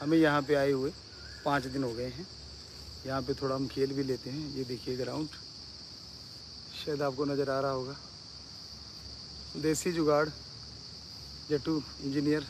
हमें यहाँ पे आए हुए 5 दिन हो गए हैं। यहाँ पे थोड़ा हम खेल भी लेते हैं। ये देखिए ग्राउंड, शायद आपको नज़र आ रहा होगा। देसी जुगाड़, जट्टू इंजीनियर।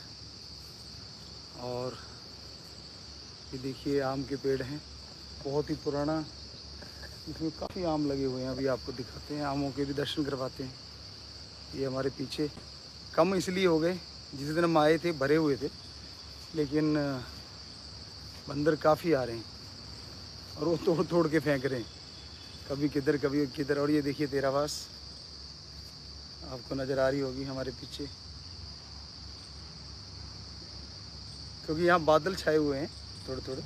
और ये देखिए आम के पेड़ हैं, बहुत ही पुराना। इसमें काफ़ी आम लगे हुए हैं। अभी आपको दिखाते हैं, आमों के भी दर्शन करवाते हैं। ये हमारे पीछे कम इसलिए हो गए, जिस दिन हम आए थे भरे हुए थे, लेकिन बंदर काफ़ी आ रहे हैं और वो तोड़ तोड़ के फेंक रहे हैं, कभी किधर कभी किधर। और ये देखिए तेरावास, आपको नज़र आ रही होगी हमारे पीछे, क्योंकि यहाँ बादल छाए हुए हैं थोड़े थोड़े।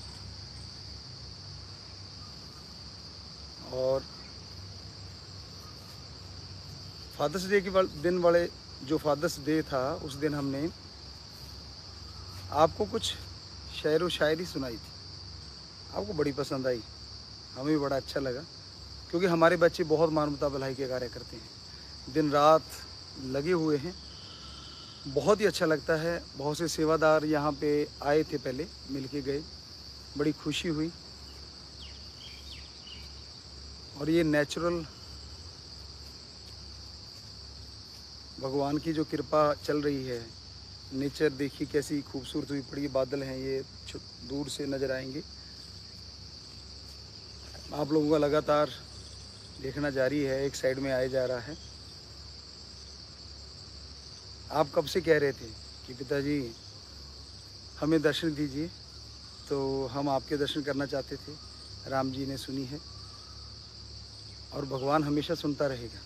और फादर्स डे के दिन वाले, जो फादर्स डे था, उस दिन हमने आपको कुछ शेर व शायरी सुनाई थी। आपको बड़ी पसंद आई, हमें भी बड़ा अच्छा लगा, क्योंकि हमारे बच्चे बहुत मानवता भलाई के कार्य करते हैं, दिन रात लगे हुए हैं। बहुत ही अच्छा लगता है। बहुत से सेवादार यहाँ पे आए थे, पहले मिल के गए, बड़ी खुशी हुई। और ये नेचुरल भगवान की जो कृपा चल रही है, नेचर देखिए कैसी खूबसूरत हुई पड़ी। बादल हैं, ये दूर से नज़र आएंगे। आप लोगों का लगातार देखना जारी है, एक साइड में आए जा रहा है। आप कब से कह रहे थे कि पिताजी हमें दर्शन दीजिए, तो हम आपके दर्शन करना चाहते थे। राम जी ने सुनी है और भगवान हमेशा सुनता रहेगा।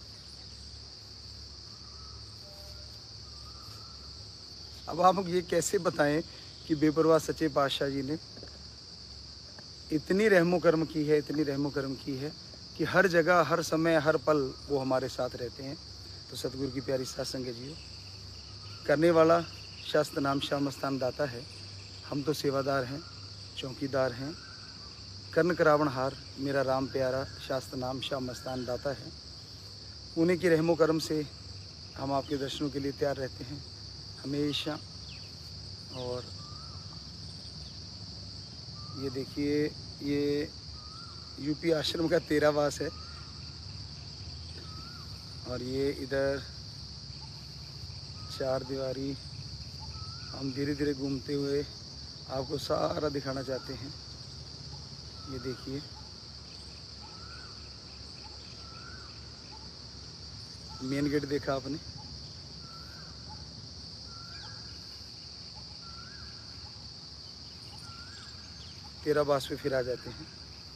अब आप ये कैसे बताएं कि बेपरवाह सच्चे पातशाह जी ने इतनी रहमो करम की है, इतनी रहमो करम की है कि हर जगह, हर समय, हर पल वो हमारे साथ रहते हैं। तो सतगुरु की प्यारी सात संगत जी, करने वाला शास्त्र नाम श्याम मस्तान दाता है। हम तो सेवादार हैं, चौकीदार हैं। कर्ण करावण हार मेरा राम प्यारा, शास्त्र नाम श्याम मस्तान दाता है। उन्हीं की रहमो करम से हम आपके दर्शनों के लिए तैयार रहते हैं हमेशा। और ये देखिए, ये यूपी आश्रम का तेरावास है। और ये इधर चार दीवारी हम धीरे धीरे घूमते हुए आपको सारा दिखाना चाहते हैं। ये देखिए, मेन गेट देखा आपने, तेरावास पे फिर आ जाते हैं।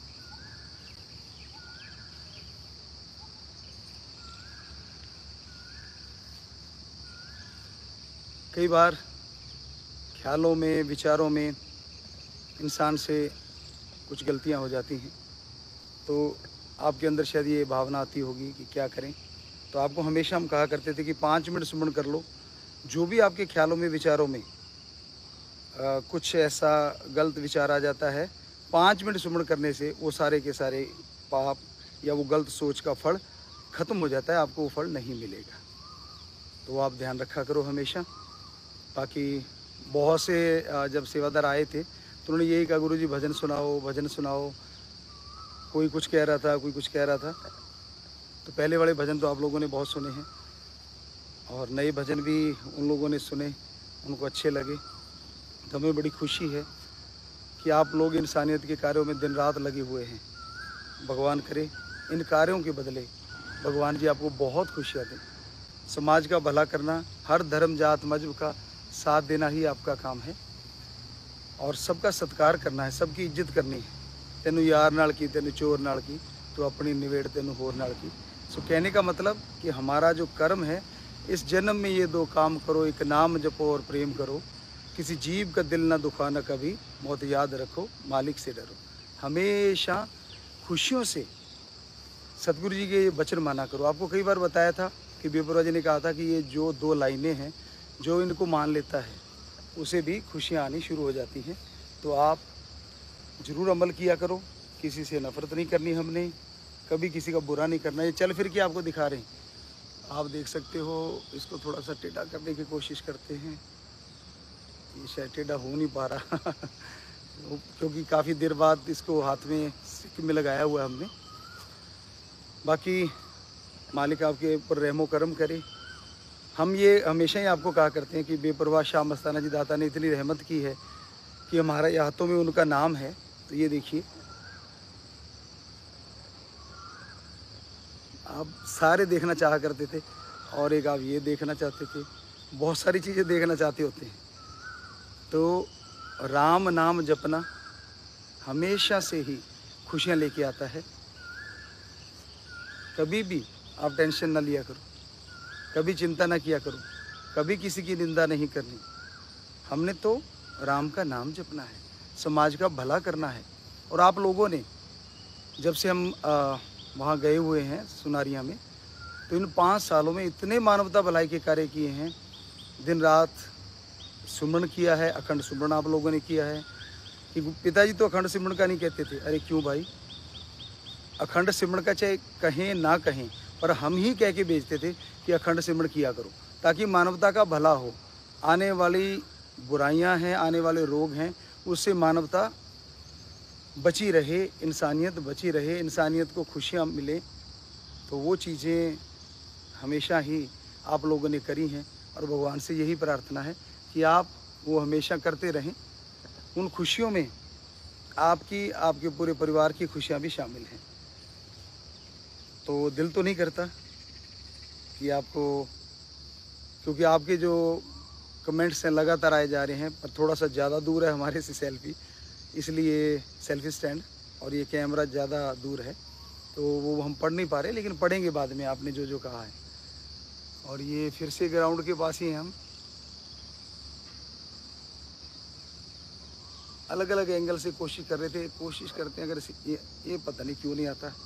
कई बार ख्यालों में, विचारों में इंसान से कुछ गलतियां हो जाती हैं, तो आपके अंदर शायद ये भावना आती होगी कि क्या करें। तो आपको हमेशा हम कहा करते थे कि 5 मिनट सुमन कर लो। जो भी आपके ख्यालों में, विचारों में कुछ ऐसा गलत विचार आ जाता है, 5 मिनट सुमन करने से वो सारे के सारे पाप या वो गलत सोच का फल ख़त्म हो जाता है, आपको वो फल नहीं मिलेगा। तो आप ध्यान रखा करो हमेशा। बाकी बहुत से जब सेवादार आए थे तो उन्होंने यही कहा, गुरुजी भजन सुनाओ, भजन सुनाओ। कोई कुछ कह रहा था, कोई कुछ कह रहा था। तो पहले वाले भजन तो आप लोगों ने बहुत सुने हैं और नए भजन भी उन लोगों ने सुने, उनको अच्छे लगे। तो हमें बड़ी खुशी है कि आप लोग इंसानियत के कार्यों में दिन रात लगे हुए हैं। भगवान करे इन कार्यों के बदले भगवान जी आपको बहुत खुशियाँ दें। समाज का भला करना, हर धर्म जात मजहब का साथ देना ही आपका काम है और सबका सत्कार करना है, सबकी इज्जत करनी है। तेनू यार नाल की, तेनू चोर नाल की, तो अपनी निवेड़ तेनू होर नाल की। सो कहने का मतलब कि हमारा जो कर्म है, इस जन्म में ये 2 काम करो, एक नाम जपो और प्रेम करो। किसी जीव का दिल ना दुखाना कभी, मौत याद रखो, मालिक से डरो। हमेशा खुशियों से सतगुरु जी के ये वचन माना करो। आपको कई बार बताया था कि बेपरवाह जी ने कहा था कि ये जो 2 लाइनें हैं, जो इनको मान लेता है उसे भी खुशियाँ आनी शुरू हो जाती हैं। तो आप ज़रूर अमल किया करो। किसी से नफ़रत नहीं करनी हमने, कभी किसी का बुरा नहीं करना। ये चल फिर के आपको दिखा रहे हैं, आप देख सकते हो। इसको थोड़ा सा टेढ़ा करने की कोशिश करते हैं। ये शायद टेढ़ा हो नहीं पा रहा क्योंकि काफ़ी देर बाद इसको हाथ में सिक्के में लगाया हुआ है हमने। बाकी मालिक आपके ऊपर रहमो करम करे। हम ये हमेशा ही आपको कहा करते हैं कि बेपरवाह शाह मस्ताना जी दाता ने इतनी रहमत की है कि हमारे हाथों में उनका नाम है। तो ये देखिए, आप सारे देखना चाहा करते थे और एक आप ये देखना चाहते थे, बहुत सारी चीज़ें देखना चाहते होते हैं। तो राम नाम जपना हमेशा से ही खुशियाँ लेके आता है। कभी भी आप टेंशन ना लिया करो, कभी चिंता ना किया करो, कभी किसी की निंदा नहीं करनी। हमने तो राम का नाम जपना है, समाज का भला करना है। और आप लोगों ने जब से हम वहाँ गए हुए हैं सुनारिया में, तो इन 5 सालों में इतने मानवता भलाई के कार्य किए हैं। दिन रात सुमरण किया है, अखंड सुमरण आप लोगों ने किया है। कि पिताजी तो अखंड सिमरण का नहीं कहते थे। अरे क्यों भाई, अखंड सिमरण का चाहे कहें ना कहें, पर हम ही कह के भेजते थे कि अखंड सिमरण किया करो, ताकि मानवता का भला हो। आने वाली बुराइयां हैं, आने वाले रोग हैं, उससे मानवता बची रहे, इंसानियत बची रहे, इंसानियत को खुशियाँ मिले। तो वो चीज़ें हमेशा ही आप लोगों ने करी हैं और भगवान से यही प्रार्थना है कि आप वो हमेशा करते रहें। उन खुशियों में आपकी, आपके पूरे परिवार की खुशियाँ भी शामिल हैं। तो दिल तो नहीं करता कि आपको, क्योंकि आपके जो कमेंट्स हैं लगातार आए जा रहे हैं, पर थोड़ा सा ज़्यादा दूर है हमारे से सेल्फी, इसलिए सेल्फी स्टैंड और ये कैमरा ज़्यादा दूर है, तो वो हम पढ़ नहीं पा रहे, लेकिन पढ़ेंगे बाद में आपने जो जो कहा है। और ये फिर से ग्राउंड के पास ही हैं हम। अलग अलग एंगल से कोशिश कर रहे थे, कोशिश करते हैं अगर ये पता नहीं क्यों नहीं आता।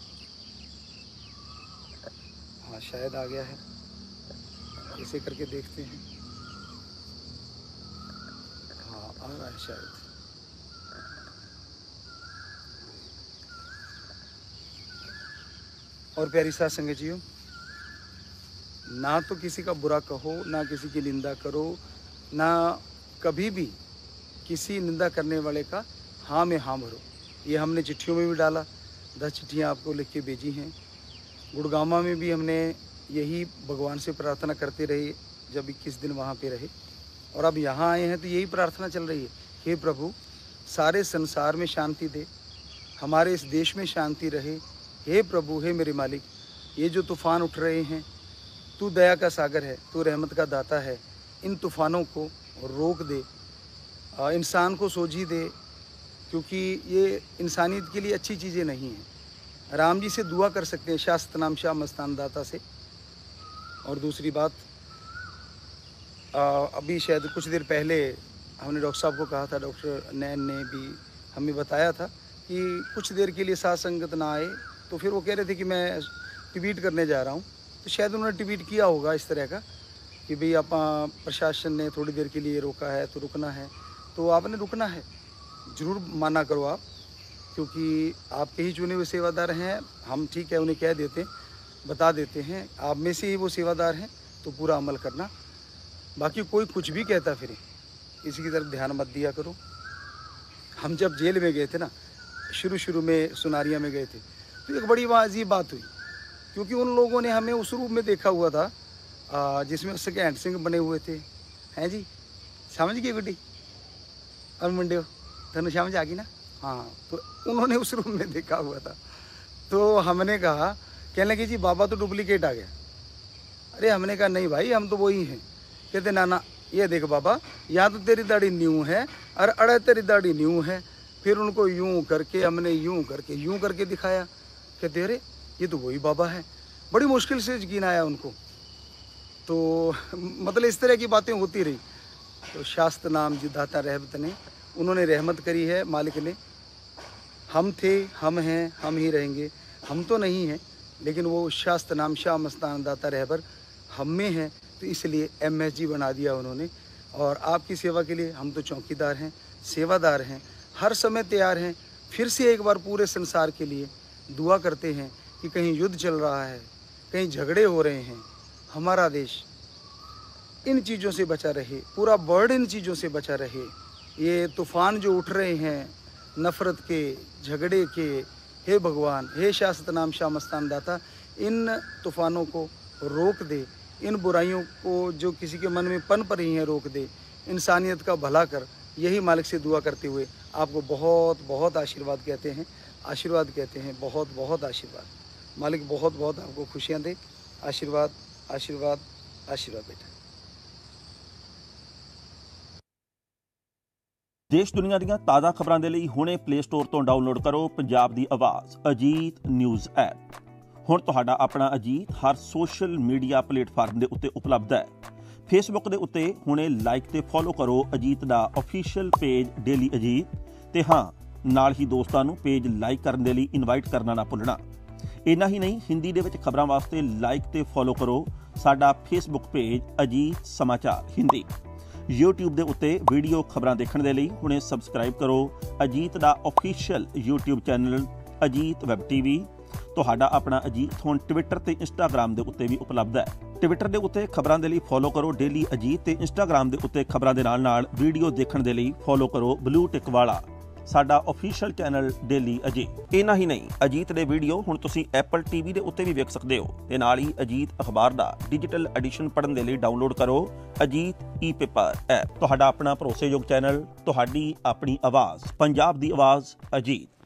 हाँ शायद आ गया है, ऐसे करके देखते हैं। हाँ आ रहा है शायद। और प्यारी साथ संगतियों, ना तो किसी का बुरा कहो, ना किसी की निंदा करो, ना कभी भी किसी निंदा करने वाले का हाँ में हाँ भरो। ये हमने चिट्ठियों में भी डाला, 10 चिट्ठियाँ आपको लिख के भेजी हैं। गुड़गामा में भी हमने यही भगवान से प्रार्थना करते रहे जब 21 दिन वहाँ पे रहे, और अब यहाँ आए हैं तो यही प्रार्थना चल रही है, हे प्रभु सारे संसार में शांति दे, हमारे इस देश में शांति रहे। हे प्रभु, हे मेरे मालिक, ये जो तूफ़ान उठ रहे हैं, तू दया का सागर है, तू रहमत का दाता है, इन तूफ़ानों को रोक दे, इंसान को सोझी दे, क्योंकि ये इंसानियत के लिए अच्छी चीज़ें नहीं हैं। राम जी से दुआ कर सकते हैं, शास्त्र नाम शाह मस्तान दाता से। और दूसरी बात, अभी शायद कुछ देर पहले हमने डॉक्टर साहब को कहा था, डॉक्टर नैन ने भी हमें बताया था कि कुछ देर के लिए साथ संगत ना आए, तो फिर वो कह रहे थे कि मैं ट्वीट करने जा रहा हूँ। तो शायद उन्होंने ट्वीट किया होगा इस तरह का कि भाई आप प्रशासन ने थोड़ी देर के लिए रोका है तो रुकना है, तो आपने रुकना है, ज़रूर माना करो आप, क्योंकि आपके ही चुने हुए सेवादार हैं हम। ठीक है, उन्हें कह देते, बता देते हैं, आप में से ही वो सेवादार हैं, तो पूरा अमल करना। बाकी कोई कुछ भी कहता फिरे, किसी की तरफ ध्यान मत दिया करो। हम जब जेल में गए थे ना, शुरू में सुनारिया में गए थे, तो एक बड़ी अजीब बात हुई, क्योंकि उन लोगों ने हमें उस रूप में देखा हुआ था जिसमें सेकंड सिंह बने हुए थे। हैं जी, समझ गए गुड्डी और मुंडे, धनु समझ आ गई ना? हाँ, तो उन्होंने उस रूप में देखा हुआ था। तो हमने कहा, कहने लगे जी बाबा तो डुप्लीकेट आ गया। अरे हमने कहा नहीं भाई, हम तो वही हैं। कहते ना ना, ये देख बाबा, यहाँ तो तेरी दाढ़ी न्यू है और अड़े तेरी दाढ़ी न्यू है। फिर उनको यूं करके, हमने यूं करके दिखाया। कहते अरे ये तो वही बाबा है। बड़ी मुश्किल से यकीन आया उनको। तो मतलब इस तरह की बातें होती रही। तो शास्त्र नाम जी दाता रहमत ने, उन्होंने रहमत करी है मालिक ने। हम थे, हम हैं, हम ही रहेंगे। हम तो नहीं हैं, लेकिन वो शास्त्र नाम शाह मस्तान दाता रहबर हम में है, तो इसलिए MSG बना दिया उन्होंने। और आपकी सेवा के लिए हम तो चौकीदार हैं, सेवादार हैं, हर समय तैयार हैं। फिर से एक बार पूरे संसार के लिए दुआ करते हैं कि कहीं युद्ध चल रहा है, कहीं झगड़े हो रहे हैं, हमारा देश इन चीज़ों से बचा रहे, पूरा वर्ल्ड इन चीज़ों से बचा रहे। ये तूफ़ान जो उठ रहे हैं नफ़रत के, झगड़े के, हे भगवान, हे शाश्वत नाम श्याम मस्तान दाता, इन तूफ़ानों को रोक दे, इन बुराइयों को जो किसी के मन में पनप रही हैं रोक दे, इंसानियत का भला कर। यही मालिक से दुआ करते हुए आपको बहुत बहुत आशीर्वाद कहते हैं, बहुत बहुत आशीर्वाद। मालिक बहुत बहुत आपको खुशियाँ दे। आशीर्वाद आशीर्वाद आशीर्वाद बेटा। देश दुनिया ਦੀਆਂ ਤਾਜ਼ਾ ਖਬਰਾਂ ਦੇ ਲਈ ਹੁਣੇ ਪਲੇ ਸਟੋਰ ਤੋਂ ਡਾਊਨਲੋਡ ਕਰੋ ਪੰਜਾਬ ਦੀ ਆਵਾਜ਼ ਅਜੀਤ ਨਿਊਜ਼ ਐਪ। ਹੁਣ ਤੁਹਾਡਾ ਆਪਣਾ ਅਜੀਤ ਹਰ ਸੋਸ਼ਲ ਮੀਡੀਆ ਪਲੇਟਫਾਰਮ ਦੇ ਉੱਤੇ ਉਪਲਬਧ ਹੈ। ਫੇਸਬੁੱਕ ਦੇ ਉੱਤੇ ਹੁਣੇ ਲਾਈਕ ਤੇ ਫੋਲੋ ਕਰੋ ਅਜੀਤ ਦਾ ਅਫੀਸ਼ੀਅਲ ਪੇਜ ਡੇਲੀ ਅਜੀਤ ਤੇ ਹਾਂ ਨਾਲ ਹੀ ਦੋਸਤਾਂ ਨੂੰ ਪੇਜ ਲਾਈਕ ਕਰਨ ਦੇ ਲਈ ਇਨਵਾਈਟ ਕਰਨਾ ਨਾ ਭੁੱਲਣਾ। ਇੰਨਾ ਹੀ ਨਹੀਂ, ਹਿੰਦੀ ਦੇ ਵਿੱਚ ਖਬਰਾਂ ਵਾਸਤੇ ਲਾਈਕ ਤੇ ਫੋਲੋ ਕਰੋ ਸਾਡਾ ਫੇਸਬੁੱਕ ਪੇਜ ਅਜੀਤ ਸਮਾਚਾਰ ਹਿੰਦੀ। YouTube ਦੇ ਉੱਤੇ ਵੀਡੀਓ ਖਬਰਾਂ ਦੇਖਣ ਦੇ ਲਈ ਹੁਣੇ ਸਬਸਕ੍ਰਾਈਬ ਕਰੋ ਅਜੀਤ ਦਾ official YouTube channel Ajit web TV. ਤੁਹਾਡਾ ਆਪਣਾ ਅਜੀਤ ਹੁਣ ਟਵਿੱਟਰ ਤੇ ਇੰਸਟਾਗ੍ਰਾਮ ਦੇ ਉੱਤੇ ਵੀ ਉਪਲਬਧ ਹੈ। ਟਵਿੱਟਰ ਦੇ ਉੱਤੇ ਖਬਰਾਂ ਦੇ ਲਈ ਫੋਲੋ ਕਰੋ ਡੇਲੀ ਅਜੀਤ ਤੇ ਇੰਸਟਾਗ੍ਰਾਮ ਦੇ ਉੱਤੇ ਖਬਰਾਂ ਦੇ ਨਾਲ ਵੀਡੀਓ ਦੇਖਣ ਦੇ ਲਈ ਫੋਲੋ ਕਰੋ ਬਲੂ ਟਿਕ ਵਾਲਾ ਸਾਡਾ ਅਫੀਸ਼ੀਅਲ ਚੈਨਲ ਡੇਲੀ ਅਜੀਤ। ਇੰਨਾ ਹੀ ਨਹੀਂ, ਅਜੀਤ ਦੇ ਵੀਡੀਓ ਹੁਣ ਤੁਸੀਂ ਐਪਲ TV ਦੇ ਉੱਤੇ ਵੀ ਵੇਖ ਸਕਦੇ ਹੋ ਤੇ ਨਾਲ ਹੀ ਅਜੀਤ ਅਖਬਾਰ ਦਾ ਡਿਜੀਟਲ ਐਡੀਸ਼ਨ ਪੜ੍ਹਨ ਦੇ ਲਈ ਡਾਊਨਲੋਡ ਕਰੋ ਅਜੀਤ ਈ-ਪੇਪਰ ਐਪ। ਤੁਹਾਡਾ ਆਪਣਾ ਭਰੋਸੇਯੋਗ ਚੈਨਲ, ਤੁਹਾਡੀ ਆਪਣੀ ਆਵਾਜ਼, ਪੰਜਾਬ ਦੀ ਆਵਾਜ਼ ਅਜੀਤ।